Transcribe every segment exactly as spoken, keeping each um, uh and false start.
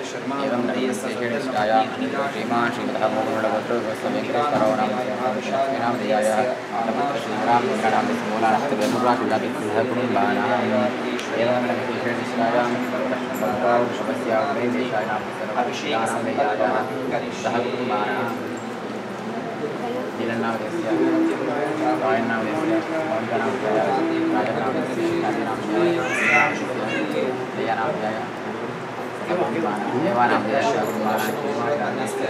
एवं नमस्तेष्टाय श्रीमान् श्रीमतः मोहनगोत्रोद्भवस्य वेङ्कटेश्वरो नाम नामधेयाय नमस्ते श्रीराम नाम मूलानां एवं नमस्तेष्टाय सर्वस्य वेदेशाय नाम सर्वविषयानामधेयाय सह कुटुम्बानां जिलन्नामधेयस्य गायन्नामधेयस्य मौलिकनामधेयाय राजनामधेयस्य नामधेयाय दयानामधेयाय देवानामधेयस्य गुरुमानामधेयस्य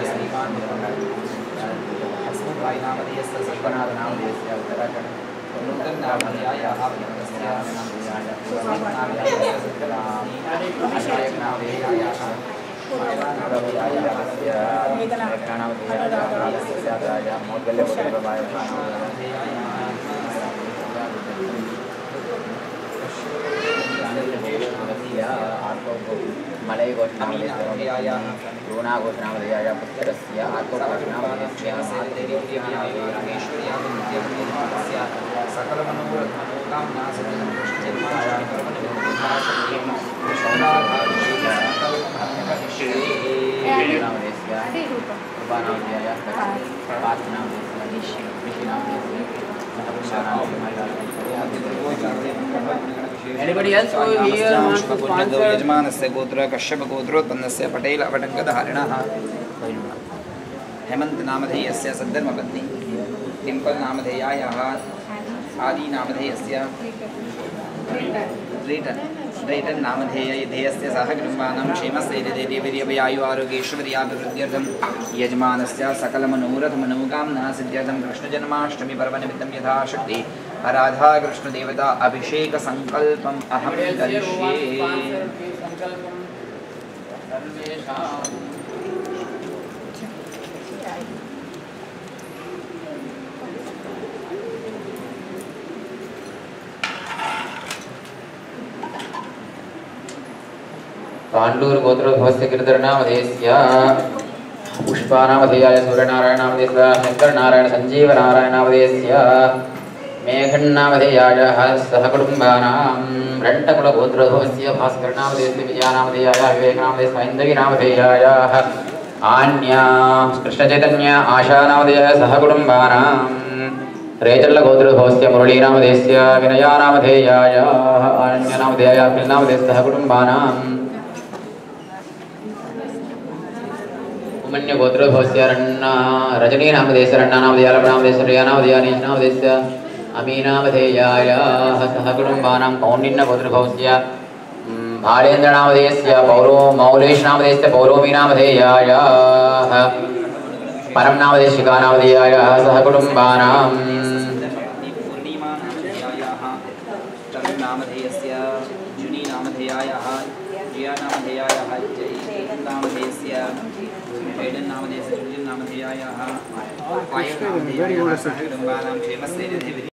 श्रीमानामधेयस्य सर्वनामधेयस्य उत्तराखण्ड नूतननामधेयाय नामधेयाय मलय घोषणामधेयाय रोना घोषणामधेयाय पुत्रस्य आत्मघोषणामधेयस्य Anybody else who here wants to sponsor? यजमानस्य गोत्र कश्यप गोत्रोत्पन्नस्य पटेल अवटङ्कधारिणः हेमंत नामधेयस्य सद्धर्मपत्नी टिम्पल नामधेयायाः आदि नामधेयस्य ड्रेटन ड्रेटन नामधेयस्य सह कुटुम्बानां क्षेमस्थैर्यधैर्यवीर्यभयायु आरोग्यैश्वर्याभिवृद्ध्यर्थं यजमानस्य सकलमनोरथमनोकामना सिद्ध्यर्थं कृष्णजन्माष्टमी पर्वनिमित्तं यथाशक्ति राधा कृष्ण देवता अभिषेक संकल्पम अहम करिष्ये। पाण्डूर गोत्रोद्भवस्य गिरिधरनामधेयस्य पुष्पानामधेयाय सूर्यनारायणामधेयस्य शंकरनारायण संजीवनारायणामधेयस्य मेघन्नामधेयाय सह कुटुम्बानां रण्टकुलगोत्रोद्भवस्य भास्करनामधेयस्य विजयानामधेयाय विवेकनामधेयस्य ऐन्दवीनामधेयाय आन्या कृष्णचैतन्य आशानामधेयाय सह कुटुम्बानां रेचल्लगोत्रोद्भवस्य मुरलीनामधेयस्य विनयानामधेयाय आन्यनामधेयाय अखिलनामधेयस्य सह कुटुम्बानां उमन्य गोत्रोद्भवस्य रण्णा रजनीनामधेयस्य रण्णानामधेयाय लवणामधेयस्य रियानामधेयाय नीचनामधेयस्य अमीनामधेयाय सह कुटुम्बानां कौण्डिन्य गोत्रोद्भवस्य भालेन्द्रनामधेयस्य पौरो मौलेशनामधेयस्य पौरोमीनामधेयाय परमनामधेयशिखानामधेयाय सह कुटुम्बानां नामधेयस्य जुनीनामधेयायाः जियानामधेयायाः जयनामधेयस्य नामधेयस्य नामधेयायाः पायनामधेयायाः सह कुटुम्बानां क्षेमस्थैर्यधैर्य